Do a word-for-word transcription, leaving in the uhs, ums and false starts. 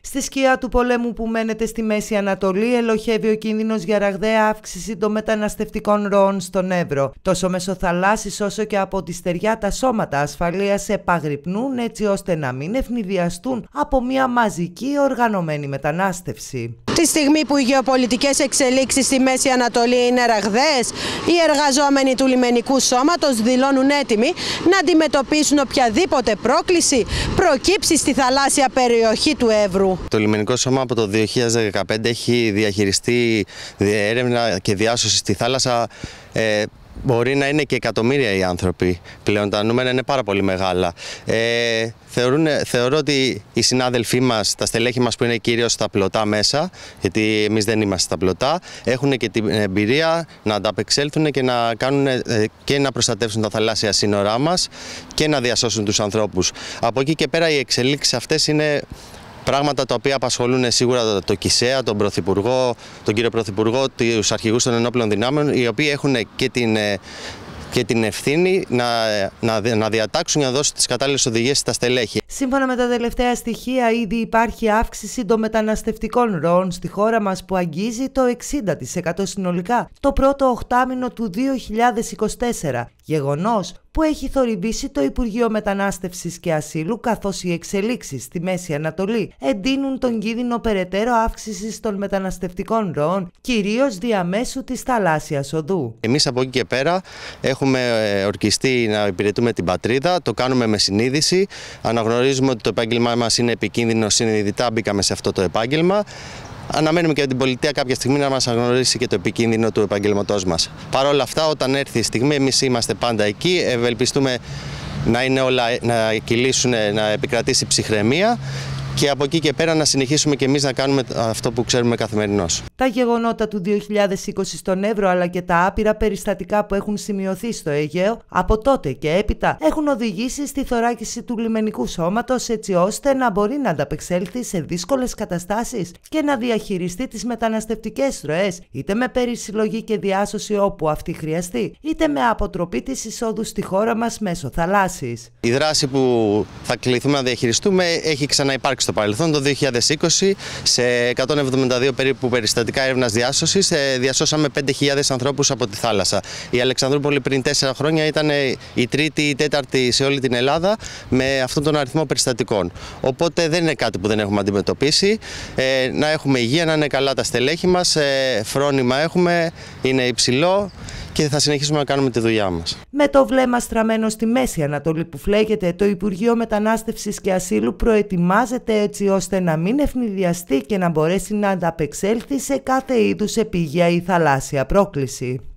Στη σκιά του πολέμου που μένεται στη Μέση Ανατολή, ελοχεύει ο κίνδυνος για ραγδαία αύξηση των μεταναστευτικών ροών στον Εύρο. Τόσο μεσοθαλάσσης όσο και από τη στεριά τα σώματα ασφαλείας επαγρυπνούν έτσι ώστε να μην ευνηδιαστούν από μια μαζική οργανωμένη μετανάστευση. Τη στιγμή που οι γεωπολιτικές εξελίξεις στη Μέση Ανατολή είναι ραγδαίες, οι εργαζόμενοι του λιμενικού σώματος δηλώνουν έτοιμοι να αντιμετωπίσουν οποιαδήποτε πρόκληση προκύψει στη θαλάσσια περιοχή του Εύρου. Το λιμενικό σώμα από το δύο χιλιάδες δεκαπέντε έχει διαχειριστεί έρευνα και διάσωση στη θάλασσα. Ε, Μπορεί να είναι και εκατομμύρια οι άνθρωποι πλέον, τα νούμερα είναι πάρα πολύ μεγάλα. Ε, θεωρούν, θεωρώ ότι οι συνάδελφοί μας, τα στελέχη μας που είναι κυρίως στα πλωτά μέσα, γιατί εμείς δεν είμαστε στα πλωτά, έχουν και την εμπειρία να ανταπεξέλθουν και να, κάνουν, και να προστατεύσουν τα θαλάσσια σύνορά μας και να διασώσουν τους ανθρώπους. Από εκεί και πέρα οι εξελίξεις αυτές είναι πράγματα τα οποία απασχολούν σίγουρα το ΚΙΣΕΑ, τον Πρωθυπουργό, τον κύριο Πρωθυπουργό, τους αρχηγούς των ενόπλων δυνάμεων, οι οποίοι έχουν και την, και την ευθύνη να, να, να διατάξουν για να δώσουν τις κατάλληλες οδηγίες στα στελέχη. Σύμφωνα με τα τελευταία στοιχεία, ήδη υπάρχει αύξηση των μεταναστευτικών ροών στη χώρα μας που αγγίζει το εξήντα τοις εκατό συνολικά το πρώτο οχτάμηνο του δύο χιλιάδες είκοσι τέσσερα, γεγονός που έχει θορυβήσει το Υπουργείο Μετανάστευσης και Ασύλου, καθώς οι εξελίξεις στη Μέση Ανατολή εντείνουν τον κίνδυνο περαιτέρω αύξησης των μεταναστευτικών ροών, κυρίως διαμέσου της θαλάσσιας οδού. Εμείς από εκεί και πέρα έχουμε ορκιστεί να υπηρετούμε την πατρίδα, το κάνουμε με συνείδηση, αναγνωρίζουμε ότι το επάγγελμά μας είναι επικίνδυνο, συνειδητά μπήκαμε σε αυτό το επάγγελμα. Αναμένουμε και την πολιτεία κάποια στιγμή να μας αναγνωρίσει και το επικίνδυνο του επαγγελματός μας. Παρ' όλα αυτά, όταν έρθει η στιγμή, εμείς είμαστε πάντα εκεί. Ευελπιστούμε να είναι όλα, να κυλήσουν, να επικρατήσει ψυχραιμία και από εκεί και πέρα να συνεχίσουμε και εμείς να κάνουμε αυτό που ξέρουμε καθημερινώς. Τα γεγονότα του δύο χιλιάδες είκοσι στον Εύρο αλλά και τα άπειρα περιστατικά που έχουν σημειωθεί στο Αιγαίο από τότε και έπειτα έχουν οδηγήσει στη θωράκιση του λιμενικού σώματος έτσι ώστε να μπορεί να ανταπεξέλθει σε δύσκολες καταστάσεις και να διαχειριστεί τις μεταναστευτικές ροές, είτε με περισυλλογή και διάσωση όπου αυτή χρειαστεί, είτε με αποτροπή της εισόδου στη χώρα μας μέσω θαλάσσης. Η δράση που θα κληθούμε να διαχειριστούμε έχει ξαναυπάρξει στο παρελθόν. Το δύο χιλιάδες είκοσι, σε εκατόν εβδομήντα δύο περίπου περιστατικά έρευνας διάσωσης, διασώσαμε πέντε χιλιάδες ανθρώπους από τη θάλασσα. Η Αλεξανδρούπολη πριν τέσσερα χρόνια ήταν η τρίτη ή τέταρτη σε όλη την Ελλάδα με αυτόν τον αριθμό περιστατικών. Οπότε δεν είναι κάτι που δεν έχουμε αντιμετωπίσει. Ε, να έχουμε υγεία, να είναι καλά τα στελέχη μας, ε, φρόνημα έχουμε, είναι υψηλό και θα συνεχίσουμε να κάνουμε τη δουλειά μας. Με το βλέμμα στραμμένο στη Μέση Ανατολή που φλέγεται, το Υπουργείο Μετανάστευσης και Ασύλου προετοιμάζεται έτσι ώστε να μην ευνηδιαστεί και να μπορέσει να ανταπεξέλθει σε κάθε είδους επίγεια ή θαλάσσια πρόκληση.